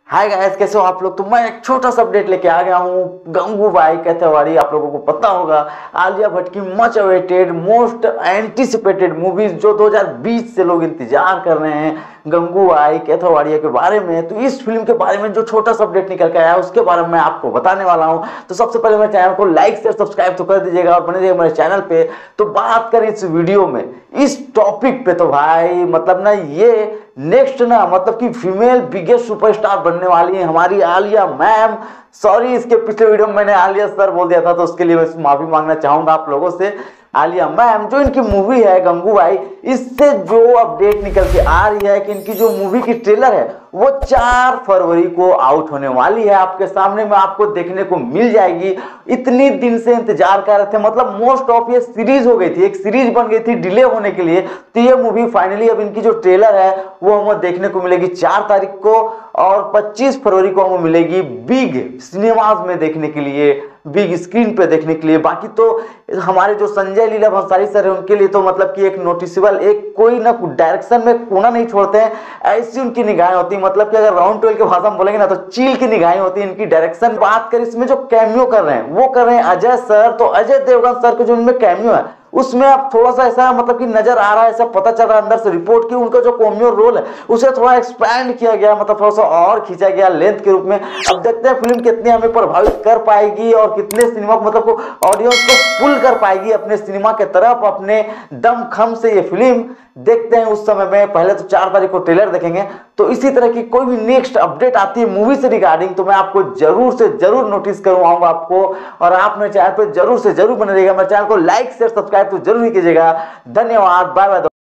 Hi guys, कैसे हो आप लोग। तो मैं एक छोटा सा अपडेट लेके आ गया हूँ। गंगूबाई कैथेवाड़ी, आप लोगों को पता होगा आलिया भट्ट की much awaited most anticipated movies जो 2020 से लोग इंतजार कर रहे हैं गंगूबाई कैथेवाड़ी के बारे में। तो इस फिल्म के बारे में जो छोटा सा अपडेट निकल के आया उसके बारे में मैं आपको बताने वाला हूँ। तो सबसे पहले मेरे चैनल को लाइक शेयर सब्सक्राइब तो कर दीजिएगा और बने रहिएगा मेरे चैनल पे। तो बात करें इस वीडियो में इस टॉपिक पे, तो भाई मतलब ना ये नेक्स्ट ना मतलब कि फीमेल बिगेस्ट सुपरस्टार बनने वाली है हमारी आलिया मैम। सॉरी, इसके पिछले वीडियो में मैंने आलिया सर बोल दिया था, तो उसके लिए मैं माफी मांगना चाहूंगा आप लोगों से। आलिया मैम जो इनकी मूवी है गंगूबाई, इससे जो अपडेट निकल के आ रही है कि इनकी जो मूवी की ट्रेलर है वो 4 फरवरी को आउट होने वाली है। आपके सामने में आपको देखने को मिल जाएगी। इतनी दिन से इंतजार कर रहे थे, मतलब मोस्ट ऑफ ये सीरीज हो गई थी, एक सीरीज बन गई थी डिले होने के लिए। तो ये मूवी फाइनली अब इनकी जो ट्रेलर है वो हमें देखने को मिलेगी 4 तारीख को, और 25 फरवरी को हमें मिलेगी बिग सिनेमाज में देखने के लिए, बिग स्क्रीन पे देखने के लिए। बाकी तो हमारे जो संजय लीला भंसाली सर है उनके लिए तो मतलब कि एक नोटिसेबल, एक कोई ना डायरेक्शन में कोना नहीं छोड़ते हैं, ऐसी उनकी निगाहें होती है। मतलब कि अगर राउंड 12 के भाषा में बोलेंगे ना तो चील की निगाहें होती है इनकी डायरेक्शन। बात करें इसमें जो कैमियो कर रहे हैं वो कर रहे हैं अजय सर। तो अजय देवगन सर के जो इनमें कैमियो है उसमें अब थोड़ा सा ऐसा मतलब कि नजर आ रहा है, ऐसा पता चल रहा है अंदर से रिपोर्ट की उनका जो कैमियो रोल है उसे थोड़ा एक्सपैंड किया गया, मतलब थोड़ा सा और खींचा गया लेंथ के रूप में। अब देखते हैं फिल्म कितने हमें प्रभावित कर पाएगी और कितने सिनेमा मतलब को ऑडियंस को पुल कर पाएगी अपने सिनेमा के तरफ अपने दमखम से। ये फिल्म देखते हैं उस समय में। पहले तो 4 तारीख को ट्रेलर देखेंगे, तो इसी तरह की कोई भी नेक्स्ट अपडेट आती है मूवी से रिगार्डिंग तो मैं आपको जरूर से जरूर नोटिस करवाऊंगा आपको। और आप मेरे चैनल पर जरूर से जरूर बने रहिएगा। मेरे चैनल को लाइक शेयर सब्सक्राइब तो जरूर ही कीजिएगा। धन्यवाद, बाय बाय।